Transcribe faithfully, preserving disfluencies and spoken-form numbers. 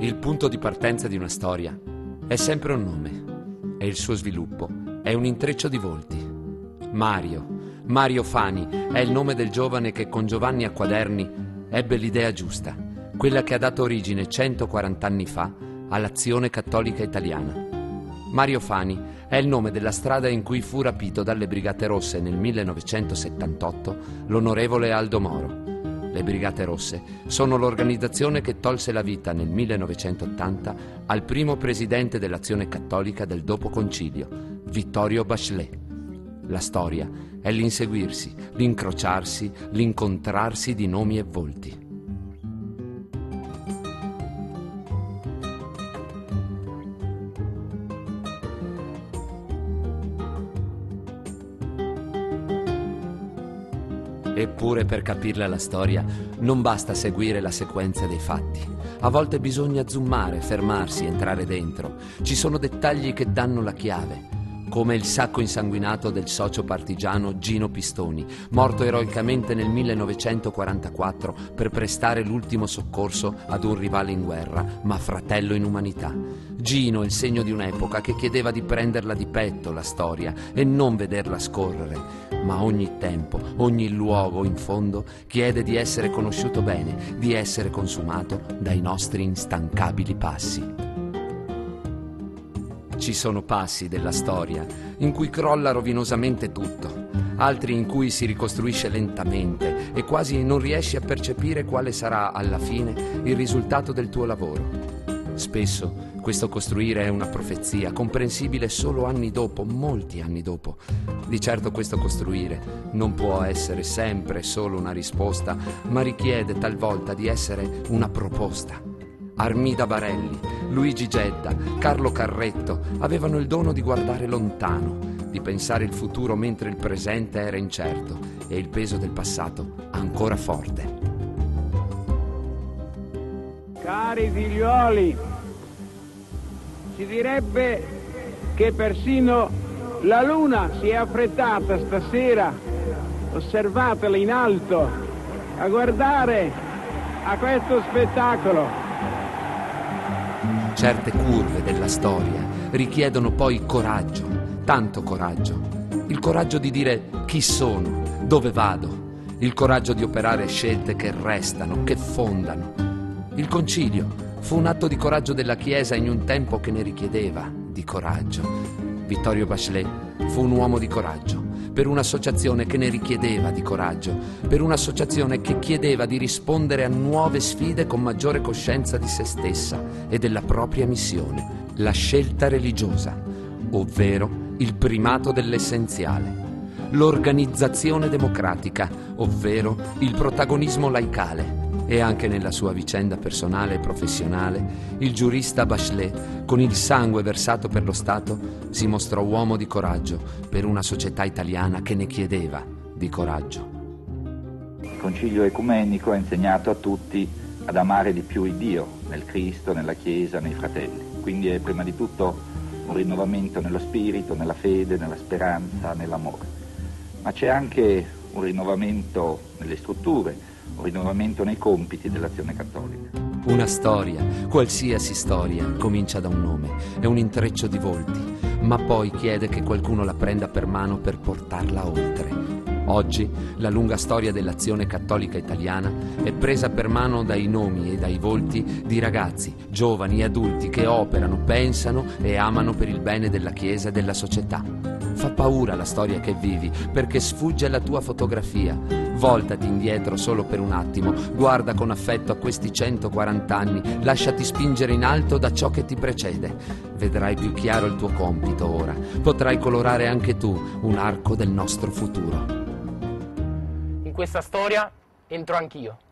Il punto di partenza di una storia è sempre un nome e il suo sviluppo è un intreccio di volti. Mario, Mario Fani è il nome del giovane che con Giovanni Acquaderni ebbe l'idea giusta, quella che ha dato origine centoquaranta anni fa all'Azione Cattolica Italiana. Mario Fani è il nome della strada in cui fu rapito dalle Brigate Rosse nel millenovecentosettantotto l'onorevole Aldo Moro. Le Brigate Rosse sono l'organizzazione che tolse la vita nel millenovecentottanta al primo presidente dell'Azione Cattolica del dopo concilio, Vittorio Bachelet. La storia è l'inseguirsi, l'incrociarsi, l'incontrarsi di nomi e volti. Eppure per capirla la storia non basta seguire la sequenza dei fatti. A volte bisogna zoomare, fermarsi, entrare dentro. Ci sono dettagli che danno la chiave, come il sacco insanguinato del socio partigiano Gino Pistoni, morto eroicamente nel millenovecentoquarantaquattro per prestare l'ultimo soccorso ad un rivale in guerra, ma fratello in umanità. Gino è il segno di un'epoca che chiedeva di prenderla di petto la storia e non vederla scorrere. Ma ogni tempo, ogni luogo, in fondo, chiede di essere conosciuto bene, di essere consumato dai nostri instancabili passi. Ci sono passi della storia in cui crolla rovinosamente tutto, altri in cui si ricostruisce lentamente e quasi non riesci a percepire quale sarà alla fine il risultato del tuo lavoro. Spesso questo costruire è una profezia, comprensibile solo anni dopo, molti anni dopo. Di certo questo costruire non può essere sempre solo una risposta, ma richiede talvolta di essere una proposta. Armida Barelli, Luigi Gedda, Carlo Carretto avevano il dono di guardare lontano, di pensare il futuro mentre il presente era incerto e il peso del passato ancora forte. Cari figliuoli, si direbbe che persino la luna si è affrettata stasera, osservatela in alto, a guardare a questo spettacolo. Certe curve della storia richiedono poi coraggio, tanto coraggio. Il coraggio di dire chi sono, dove vado, il coraggio di operare scelte che restano, che fondano. Il concilio fu un atto di coraggio della Chiesa in un tempo che ne richiedeva di coraggio. Vittorio Bachelet fu un uomo di coraggio, per un'associazione che ne richiedeva di coraggio, per un'associazione che chiedeva di rispondere a nuove sfide con maggiore coscienza di se stessa e della propria missione, la scelta religiosa, ovvero il primato dell'essenziale, l'organizzazione democratica, ovvero il protagonismo laicale. E anche nella sua vicenda personale e professionale, il giurista Bachelet, con il sangue versato per lo Stato, si mostrò uomo di coraggio per una società italiana che ne chiedeva di coraggio. Il Concilio Ecumenico ha insegnato a tutti ad amare di più il Dio, nel Cristo, nella Chiesa, nei fratelli. Quindi è prima di tutto un rinnovamento nello spirito, nella fede, nella speranza, nell'amore. Ma c'è anche un rinnovamento nelle strutture, un rinnovamento nei compiti dell'Azione Cattolica. Una storia, qualsiasi storia, comincia da un nome, è un intreccio di volti, ma poi chiede che qualcuno la prenda per mano per portarla oltre. Oggi la lunga storia dell'Azione Cattolica Italiana è presa per mano dai nomi e dai volti di ragazzi, giovani e adulti che operano, pensano e amano per il bene della Chiesa e della società. Fa paura la storia che vivi perché sfugge alla tua fotografia. Voltati indietro solo per un attimo, guarda con affetto a questi centoquaranta anni, lasciati spingere in alto da ciò che ti precede. Vedrai più chiaro il tuo compito ora, potrai colorare anche tu un arco del nostro futuro. In questa storia entro anch'io.